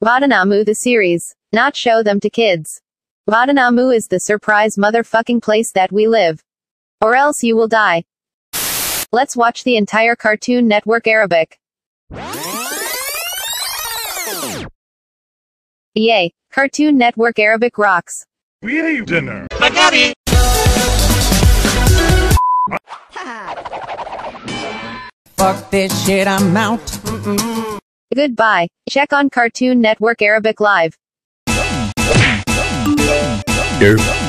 Badanamu the series. Not show them to kids. Badanamu is the surprise motherfucking place that we live. Or else you will die. Let's watch the entire Cartoon Network Arabic. Yay! Cartoon Network Arabic rocks. We ate dinner. Spaghetti! Fuck this shit, I'm out. Goodbye. Check on Cartoon Network Arabic Live. Here.